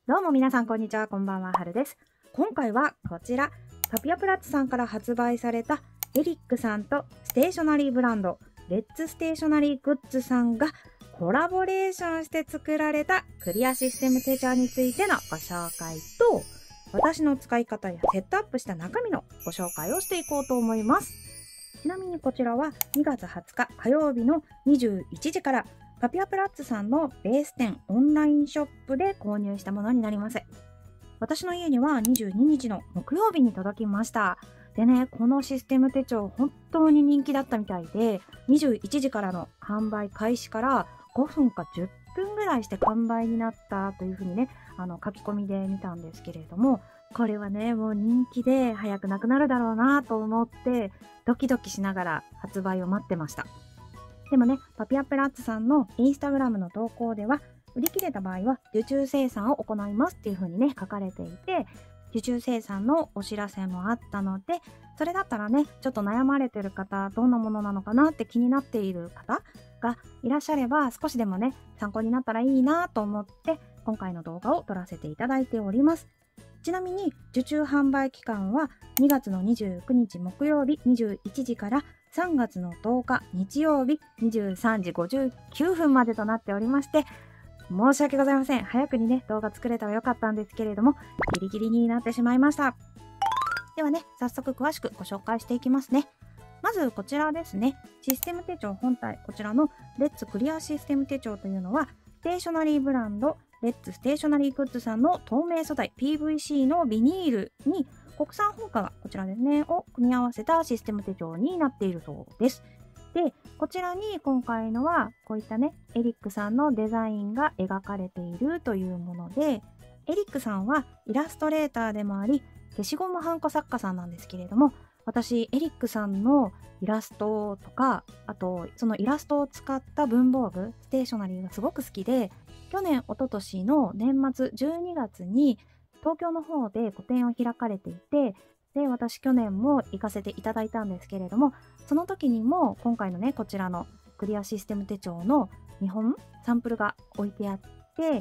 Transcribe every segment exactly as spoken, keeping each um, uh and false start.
どうも皆さんこんにちは、こんばんは、はるです。今回はこちら、パピアプラッツさんから発売されたエリックさんとステーショナリーブランドレッツステーショナリーグッズさんがコラボレーションして作られたクリアシステム手帳についてのご紹介と、私の使い方やセットアップした中身のご紹介をしていこうと思います。ちなみにこちらはにがつはつか火曜日のにじゅういちじからパピアプラッツさんのベース店オンラインショップで購入したものになります。私の家にはにじゅうににちの木曜日に届きました。でね、このシステム手帳本当に人気だったみたいで、にじゅういちじからの販売開始からごふんかじゅっぷんぐらいして完売になったというふうにね、あの書き込みで見たんですけれども、これはね、もう人気で早くなくなるだろうなと思ってドキドキしながら発売を待ってました。でもね、パピアプラッツさんのインスタグラムの投稿では、売り切れた場合は受注生産を行いますっていう風にね、書かれていて、受注生産のお知らせもあったので、それだったらね、ちょっと悩まれてる方、どんなものなのかなって気になっている方がいらっしゃれば、少しでもね、参考になったらいいなと思って、今回の動画を撮らせていただいております。ちなみに受注販売期間はにがつのにじゅうくにち木曜日にじゅういちじからさんがつのとおか日曜日にじゅうさんじごじゅうきゅうふんまでとなっておりまして、申し訳ございません。早くにね、動画作れたらよかったんですけれども、ギリギリになってしまいました。ではね、早速詳しくご紹介していきますね。まずこちらですね、システム手帳本体、こちらのレッツクリアシステム手帳というのは、ステーショナリーブランドレッツステーショナリーグッズさんの透明素材 ピーブイシー のビニールに国産本革、こちらですね、を組み合わせたシステム手帳になっているそうです。で、こちらに今回のはこういったね、エリックさんのデザインが描かれているというもので、エリックさんはイラストレーターでもあり、消しゴムはんこ作家さんなんですけれども、私、エリックさんのイラストとか、あとそのイラストを使った文房具、ステーショナリーがすごく好きで、去年、一昨年の年末じゅうにがつに東京の方で個展を開かれていて、で、私去年も行かせていただいたんですけれども、その時にも今回のね、こちらのクリアシステム手帳の見本、サンプルが置いてあって、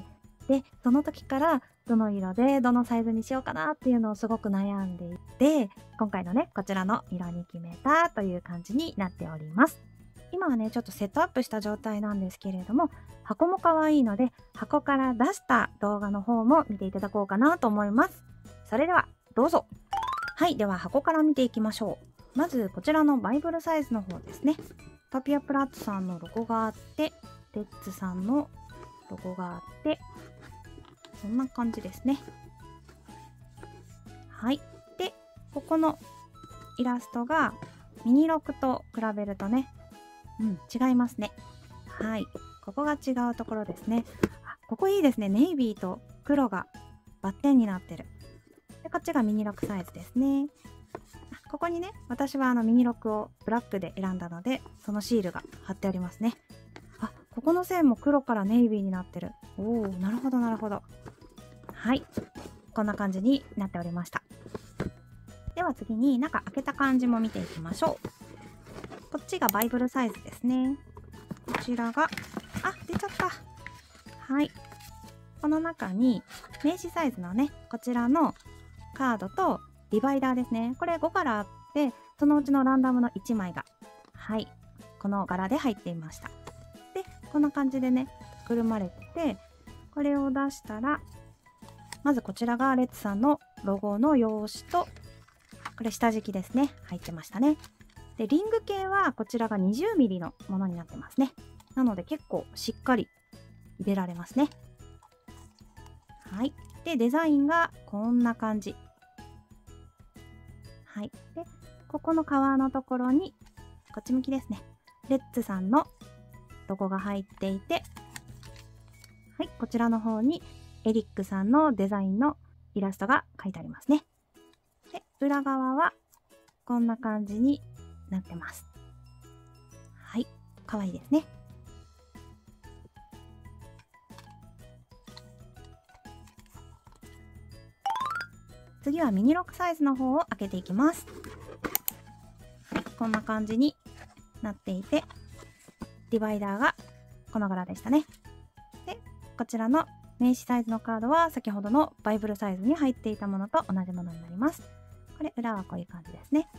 で、その時からどの色でどのサイズにしようかなっていうのをすごく悩んでいて、今回のね、こちらの色に決めたという感じになっております。今はね、ちょっとセットアップした状態なんですけれども、箱も可愛いので、箱から出した動画の方も見ていただこうかなと思います。それでは、どうぞ。はい、では箱から見ていきましょう。まず、こちらのバイブルサイズの方ですね。パピアプラッツさんのロゴがあって、レッツさんのロゴがあって、こんな感じですね。はい。で、ここのイラストがミニロックと比べるとね、うん、違いますね。はい。ここが違うところですね。あ、ここいいですね。ネイビーと黒がバッテンになってる。で、こっちがミニロックサイズですね。あ、ここにね、私はあのミニロックをブラックで選んだので、そのシールが貼ってありますね。あ、ここの線も黒からネイビーになってる。おー、なるほどなるほど。はい。こんな感じになっておりました。では次に中開けた感じも見ていきましょう。こっちがバイブルサイズですね。こちらが、あ、出ちゃった。はい。この中に名刺サイズのね、こちらのカードとディバイダーですね。これごからあって、そのうちのランダムのいちまいが、はい、この柄で入っていました。で、こんな感じでね、くるまれてて、これを出したら、まずこちらがレッツさんのロゴの用紙と、これ下敷きですね。入ってましたね。で、リング系はこちらがにじゅうミリのものになってますね。なので結構しっかり入れられますね。はい。で、デザインがこんな感じ。はい。で、ここの皮のところに、こっち向きですね。レッツさんのロゴが入っていて、はい。こちらの方にエリックさんのデザインのイラストが書いてありますね。で、裏側はこんな感じになってます。はい。かわいいですね。次はミニロックサイズの方を開けていきます。はい。こんな感じになっていて、ディバイダーがこの柄でしたね。で、こちらの名刺サイズのカードは先ほどのバイブルサイズに入っていたものと同じものになります。これ裏はこういう感じですね。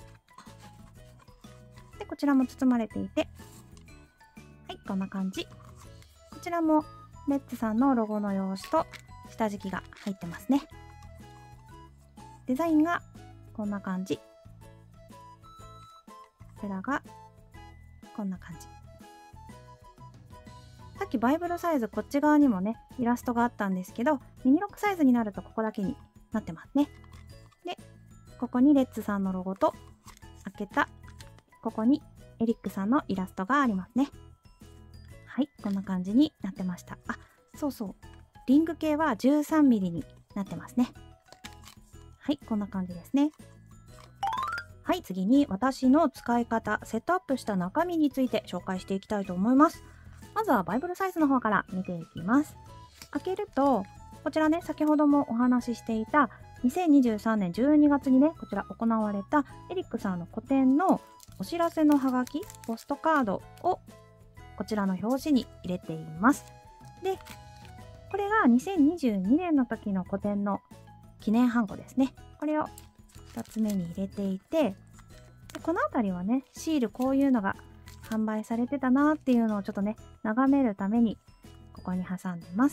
でこちらも包まれていて、はいこんな感じ。こちらもレッツさんのロゴの用紙と下敷きが入ってますね。デザインがこんな感じ。裏がこんな感じ。さっきバイブルサイズこっち側にもねイラストがあったんですけど、ミニロックサイズになるとここだけになってますね。でここにレッツさんのロゴと開けたここにエリックさんのイラストがありますね。はい、こんな感じになってました。あ、そうそう、リング系は じゅうさんミリ になってますね。はい、こんな感じですね。はい、次に私の使い方、セットアップした中身について紹介していきたいと思います。まずはバイブルサイズの方から見ていきます。開けると、こちらね、先ほどもお話ししていたにせんにじゅうさんねんじゅうにがつにね、こちら行われたエリックさんの個展のお知らせのハガキ、ポストカードをこちらの表紙に入れています。で、これがにせんにじゅうにねんの時の個展の記念ハンコですね。これをふたつめに入れていて、でこの辺りはね、シールこういうのが販売されてたなっていうのをちょっとね、眺めるためにここに挟んでます。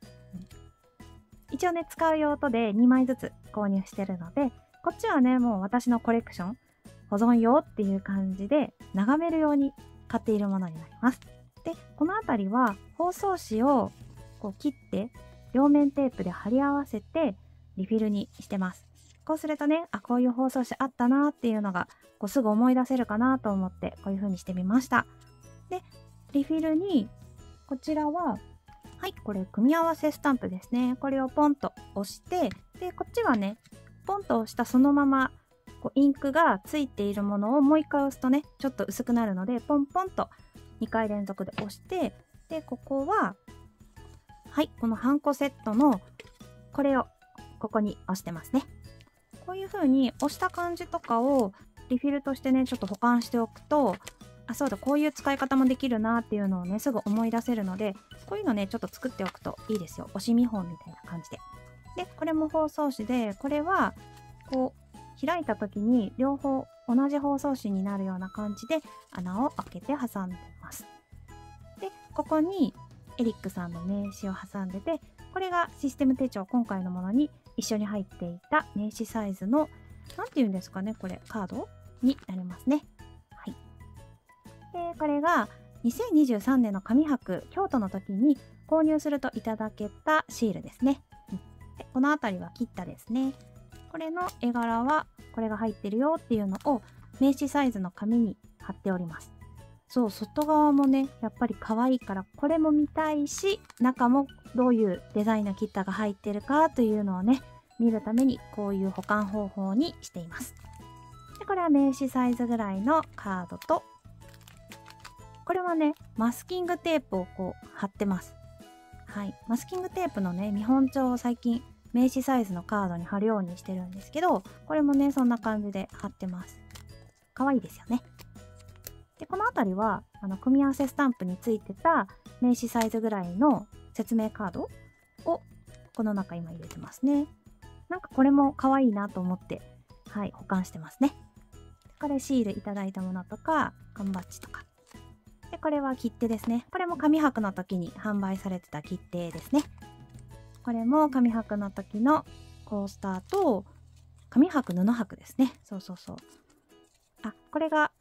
一応ね、使う用途でにまいずつ購入してるので、こっちはね、もう私のコレクション、保存用っていう感じで眺めるように買っているものになります。で、この辺りは包装紙をこう切って両面テープで貼り合わせてリフィルにしてます。こうするとね、あ、こういう包装紙あったなっていうのがこうすぐ思い出せるかなと思ってこういう風にしてみました。で、リフィルにこちらは、はい、これ組み合わせスタンプですね。これをポンと押して、で、こっちはね、ポンと押したそのままこうインクがついているものをもう一回押すとね、ちょっと薄くなるので、ポンポンとにかい連続で押して、で、ここは、はい、このハンコセットのこれをここに押してますね。こういう風に押した感じとかをリフィルとしてね、ちょっと保管しておくと、あ、そうだ、こういう使い方もできるなっていうのをね、すぐ思い出せるので、こういうのね、ちょっと作っておくといいですよ。押し見本みたいな感じで。で、これも包装紙で、これは、こう、開いた時に両方同じ包装紙になるような感じで穴を開けて挟んでます。で、ここにエリックさんの名刺を挟んでて、これがシステム手帳、今回のものに一緒に入っていた名刺サイズの、なんていうんですかね、これ、カードになりますね。はい。で、これがにせんにじゅうさんねんの上博京都の時に購入するといただけたシールですね。うん、でこの辺りは切ったですね。これの絵柄はこれが入ってるよっていうのを名刺サイズの紙に貼っております。そう、外側もね、やっぱり可愛いからこれも見たいし、中もどういうデザインの切ったが入ってるかというのをね、見るためにこういう保管方法にしています。で、これは名刺サイズぐらいのカードと、これはね、マスキングテープをこう貼ってます。はい。マスキングテープのね、見本帳を最近名刺サイズのカードに貼るようにしてるんですけど、これもね、そんな感じで貼ってます。可愛いですよね。で、この辺りは、あの、組み合わせスタンプについてた名刺サイズぐらいの説明カードを、この中今入れてますね。なんかこれも可愛いなと思って、はい、保管してますね。これシールいただいたものとか、缶バッジとか。で、これは切手ですね。これも紙博の時に販売されてた切手ですね。これも紙博の時のコースターと、紙博布博ですね。そうそうそう。あ、これが、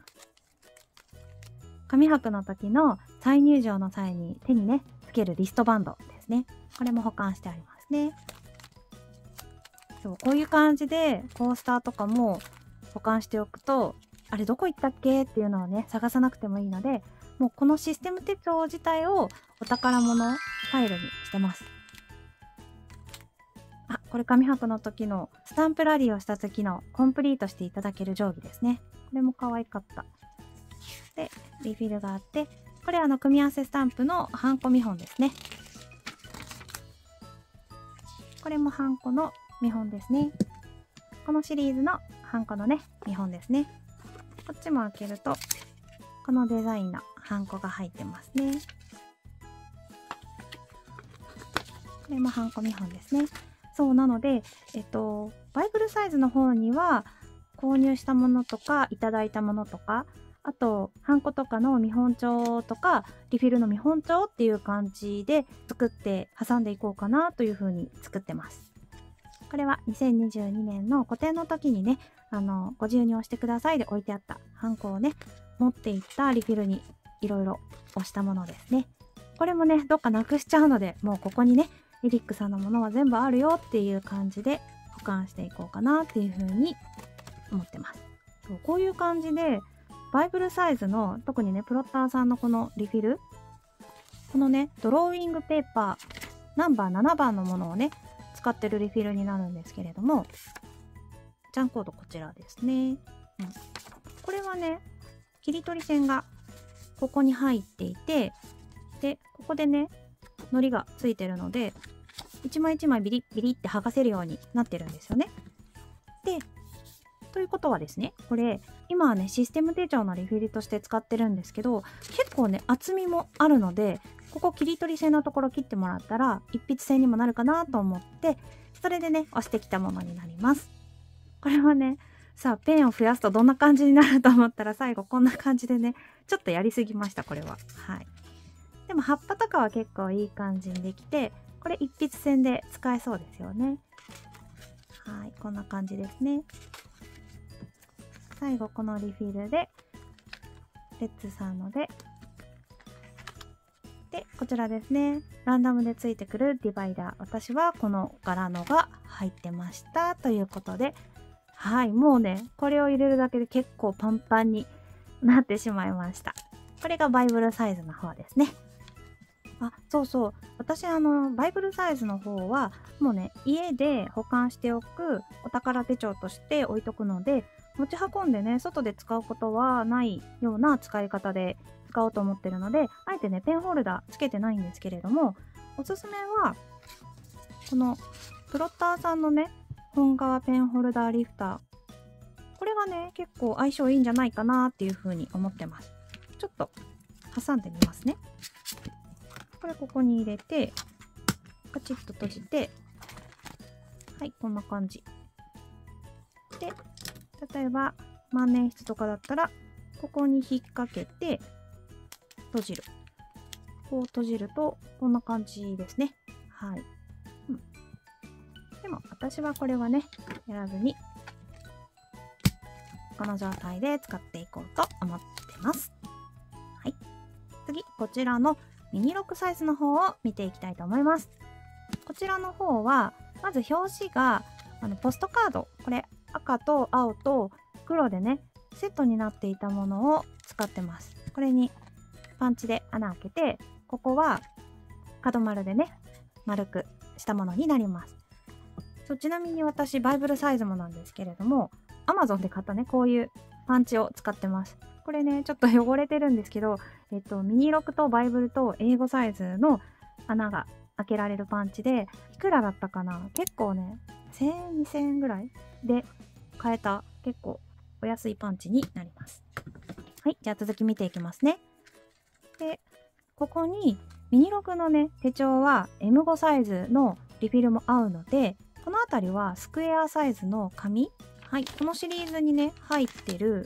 紙博の時の再入場の際に手にね、つけるリストバンドですね。これも保管してありますね。そう、こういう感じでコースターとかも保管しておくと、あれどこ行ったっけっていうのをね、探さなくてもいいので、もうこのシステム手帳自体をお宝物ファイルにしてます。あ、これ紙博の時のスタンプラリーをした時のコンプリートしていただける定規ですね。これも可愛かった。で、リフィルがあって、これあの組み合わせスタンプのハンコ見本ですね。これもハンコの見本ですね。このシリーズのハンコのね、見本ですね。こっちも開けると、このデザインのハンコが入ってますね。 これもハンコ見本ですね。そうなので、えっと、バイブルサイズの方には購入したものとかいただいたものとか、あとハンコとかの見本帳とかリフィルの見本帳っていう感じで作って挟んでいこうかなというふうに作ってます。これはにせんにじゅうにねんの個展の時にね、あのご自由に押してくださいで置いてあったハンコをね持っていったリフィルにいろいろ押したものですね。これもねどっかなくしちゃうので、もうここにねエリックさんのものは全部あるよっていう感じで保管していこうかなっていうふうに思ってます。そう、こういう感じでバイブルサイズの、特にねプロッターさんのこのリフィル、このねドローイングペーパーナンバーななばんのものをね使ってるリフィルになるんですけれども、ジャンコードこちらですね、うん、これはね切り取り線がここに入っていて、でここでね糊がついてるので一枚一枚ビリッビリって剥がせるようになってるんですよね。でということはですね、これ今はねシステム手帳のリフィルとして使ってるんですけど、結構ね厚みもあるので、ここ切り取り線のところ切ってもらったら一筆線にもなるかなと思って、それでね押してきたものになります。これはね、さあペンを増やすとどんな感じになると思ったら、最後こんな感じでねちょっとやりすぎました、これは。はい。でも葉っぱとかは結構いい感じにできて、これ一筆線で使えそうですよね。はい、こんな感じですね。最後このリフィルでレッツさんので、でこちらですね、ランダムでついてくるディバイダー、私はこの柄のが入ってましたということで、はい、もうねこれを入れるだけで結構パンパンになってしまいました。これがバイブルサイズの方ですね。あ、そうそう、私あのバイブルサイズの方はもうね家で保管しておくお宝手帳として置いとくので、持ち運んでね外で使うことはないような使い方で使おうと思ってるので、あえてねペンホルダーつけてないんですけれども、おすすめはこのプロッターさんのね本革ペンホルダーリフター、これがね結構相性いいんじゃないかなっていうふうに思ってます。ちょっと挟んでみますね。これここに入れてカチッと閉じて、はい、こんな感じで、例えば万年筆とかだったらここに引っ掛けて閉じる、こう閉じるとこんな感じですね。はい、うん、でも私はこれはねやらずにこの状態で使っていこうと思ってます。はい、次こちらのミニロックサイズの方を見ていきたいと思います。こちらの方はまず表紙があのポストカード、これ赤と青と黒でねセットになっていたものを使ってます。これにパンチで穴開けて、ここは角丸でね丸くしたものになります。そう、ちなみに私バイブルサイズもなんですけれども、 Amazon で買ったねこういうパンチを使ってます。これねちょっと汚れてるんですけど、えっとミニロックとバイブルと英語サイズの穴が開けられるパンチで、いくらだったかな、結構ねせんえんにせんえんぐらいで買えた結構お安いパンチになります。はい、じゃあ続き見ていきますね。でここにミニロックのね手帳は エムご サイズのリフィルも合うので、この辺りはスクエアサイズの紙、はい、このシリーズにね入ってる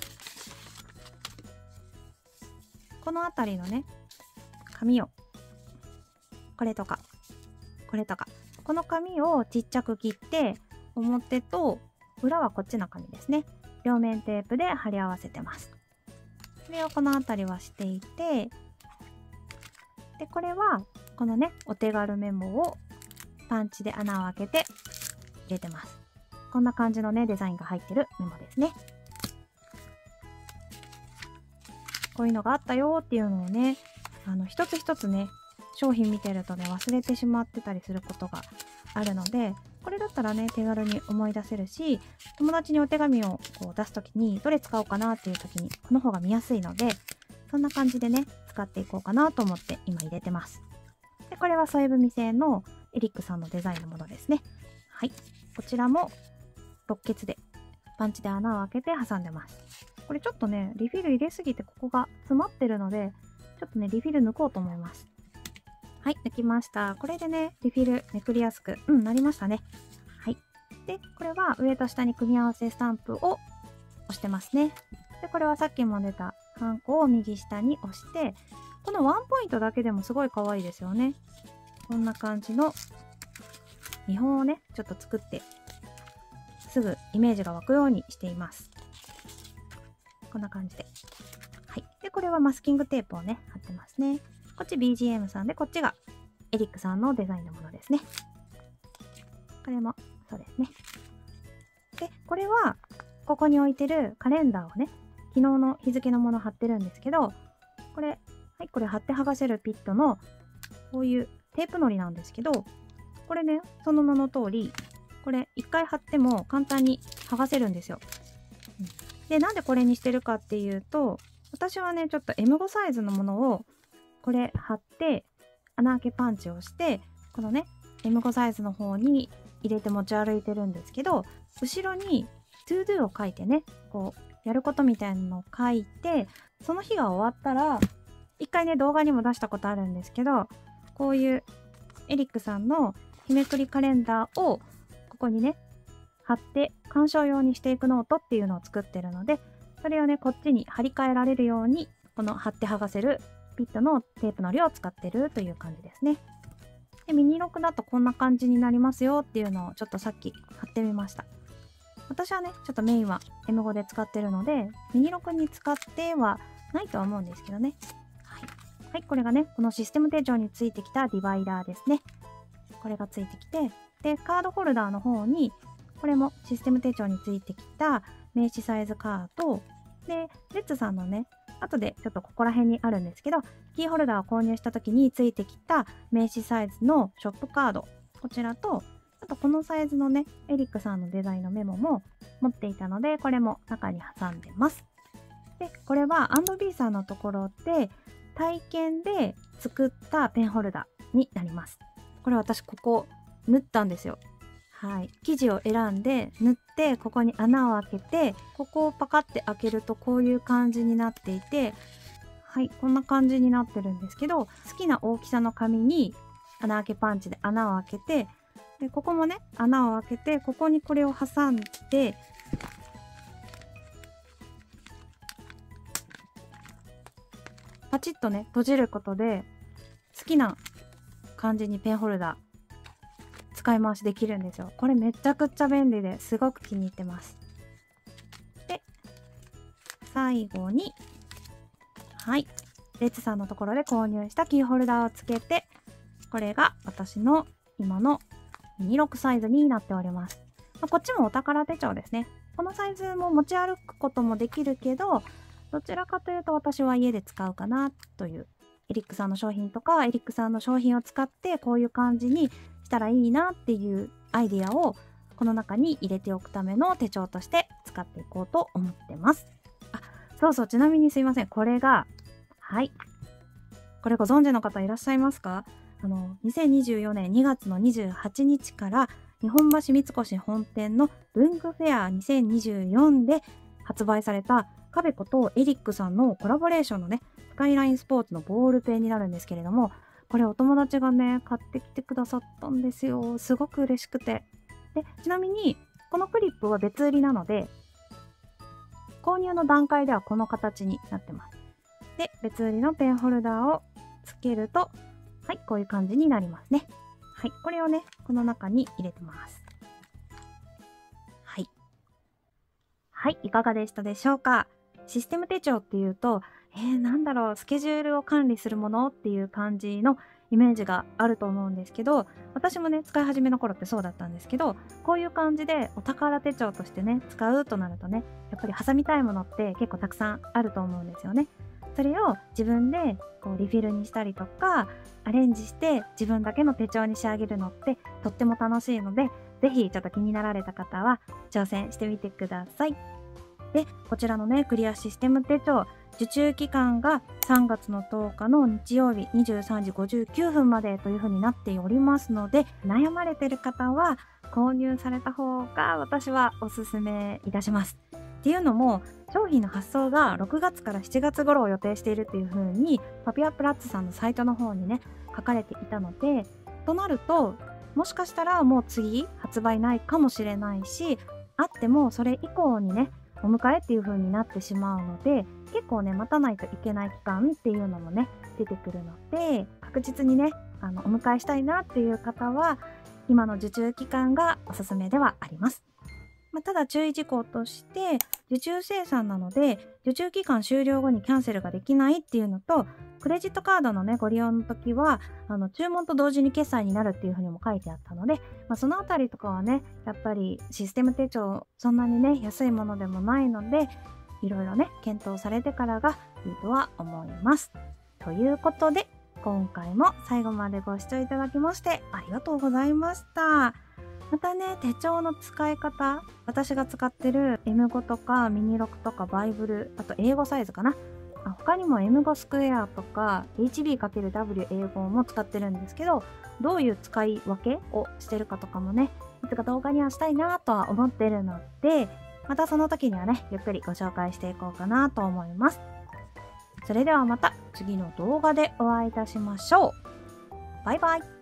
この辺りのね紙を、これとかこれとかこの紙をちっちゃく切って、表と裏はこっちの紙ですね、両面テープで貼り合わせてます。これをこの辺りはしていて、でこれはこのねお手軽メモをパンチで穴を開けて入れてます。こんな感じのねデザインが入ってるメモですね。こういうのがあったよっていうのをね、あの一つ一つね商品見てるとね忘れてしまってたりすることがあるので、これだったらね手軽に思い出せるし、友達にお手紙をこう出す時にどれ使おうかなっていう時にこの方が見やすいので、そんな感じでね使っていこうかなと思って今入れてます。でこれは添え文製のエリックさんのデザインのものですね。はい、こちらもろっ血でパンチで穴を開けて挟んでます。これちょっとねリフィル入れすぎてここが詰まってるので、ちょっとねリフィル抜こうと思います。 はい、抜きました。これでね、リフィルめくりやすく、うん、なりましたね。はい。で、これは上と下に組み合わせスタンプを押してますね。で、これはさっきも出たハンコを右下に押して、このワンポイントだけでもすごい可愛いですよね。こんな感じの見本をね、ちょっと作って、すぐイメージが湧くようにしています。こんな感じで。はい。で、これはマスキングテープをね、貼ってますね。こっち ビージーエム さんで、こっちがエリックさんのデザインのものですね。これもそうですね。で、これはここに置いてるカレンダーをね、昨日の日付のもの貼ってるんですけど、これ、はい、これ貼って剥がせるピットのこういうテープのりなんですけど、これね、その名の通り、これ一回貼っても簡単に剥がせるんですよ。うん、で、なんでこれにしてるかっていうと、私はね、ちょっと エムファイブ サイズのものをこれ貼って穴開けパンチをして、このね エムファイブ サイズの方に入れて持ち歩いてるんですけど、後ろに トゥードゥ を書いてね、こうやることみたいなのを書いて、その日が終わったら一回ね動画にも出したことあるんですけど、こういうエリックさんの日めくりカレンダーをここにね貼って鑑賞用にしていくノートっていうのを作ってるので、それをねこっちに貼り替えられるようにこの貼って剥がせるピットのテープの量を使ってるという感じですね。で、ミニロクだとこんな感じになりますよっていうのをちょっとさっき貼ってみました。私はねちょっとメインは エムファイブ で使ってるのでミニロクに使ってはないとは思うんですけどね。はい、はい、これがねこのシステム手帳についてきたディバイダーですね。これがついてきて、でカードホルダーの方にこれもシステム手帳についてきた名刺サイズカードで、レッツさんのね後でちょっとここら辺にあるんですけど、キーホルダーを購入した時についてきた名刺サイズのショップカード、こちらと、あとこのサイズのねエリックさんのデザインのメモも持っていたので、これも中に挟んでます。で、これは アンドビー さんのところで体験で作ったペンホルダーになります。これ私ここ縫ったんですよ。はい、生地を選んで縫って、ここに穴を開けて、ここをパカって開けるとこういう感じになっていて、はい、こんな感じになってるんですけど、好きな大きさの紙に穴開けパンチで穴を開けて、でここもね穴を開けて、ここにこれを挟んで、パチッとね閉じることで好きな感じにペンホルダー使い回しできるんですよ。これめちゃくちゃ便利ですごく気に入ってます。で、最後に、はい、レッツさんのところで購入したキーホルダーをつけて、これが私の今のミニロクサイズになっております。まあ、こっちもお宝手帳ですね。このサイズも持ち歩くこともできるけど、どちらかというと私は家で使うかなという、エリックさんの商品とかエリックさんの商品を使ってこういう感じにしたらいいなっていうアイディアをこの中に入れておくための手帳として使っていこうと思ってます。あ、そうそう、ちなみにすいません、これが、はい、これご存知の方いらっしゃいますか？あのにせんにじゅうよねんにがつのにじゅうはちにちから日本橋三越本店の文具フェアにせんにじゅうよんで発売されたカベコとエリックさんのコラボレーションのねスカイラインスポーツのボールペンになるんですけれども、これお友達がね買ってきてくださったんですよ。すごく嬉しくて。で、ちなみにこのクリップは別売りなので購入の段階ではこの形になってます。で、別売りのペンホルダーをつけると、はい、こういう感じになりますね。はい、これをねこの中に入れてます。はい、はい、いかがでしたでしょうか？システム手帳っていうと、えー、なんだろう、スケジュールを管理するものっていう感じのイメージがあると思うんですけど、私もね使い始めの頃ってそうだったんですけど、こういう感じでお宝手帳としてね使うとなるとね、やっぱり挟みたいものって結構たくさんあると思うんですよね。それを自分でこうリフィルにしたりとかアレンジして自分だけの手帳に仕上げるのってとっても楽しいので、ぜひちょっと気になられた方は挑戦してみてください。で、こちらのねクリアシステム手帳、受注期間がさんがつのとおかの日曜日にじゅうさんじごじゅうきゅうふんまでというふうになっておりますので、悩まれてる方は購入された方が私はおすすめいたします。っていうのも、商品の発送がろくがつからしちがつ頃を予定しているっていう風にパピアプラッツさんのサイトの方にね書かれていたので、となるともしかしたらもう次発売ないかもしれないし、あってもそれ以降にねお迎えっていう風になってしまうので、結構ね待たないといけない期間っていうのもね出てくるので、確実にねあのお迎えしたいなっていう方は今の受注期間がおすすめではあります。まあ、ただ注意事項として受注生産なので受注期間終了後にキャンセルができないっていうのと、クレジットカードのねご利用の時はあの注文と同時に決済になるっていうふうにも書いてあったので、まあ、そのあたりとかはねやっぱりシステム手帳そんなにね安いものでもないので、いろいろね検討されてからがいいとは思います。ということで今回も最後までご視聴いただきましてありがとうございました。またね手帳の使い方、私が使ってる エムご とかミニろくとかバイブル、あと英語サイズかな、他にも エムご スクエアとか エイチビー×ダブリュー 英語も使ってるんですけど、どういう使い分けをしてるかとかもねいつか動画にはしたいなとは思ってるので、またその時にはねゆっくりご紹介していこうかなと思います。それではまた次の動画でお会いいたしましょう。バイバイ。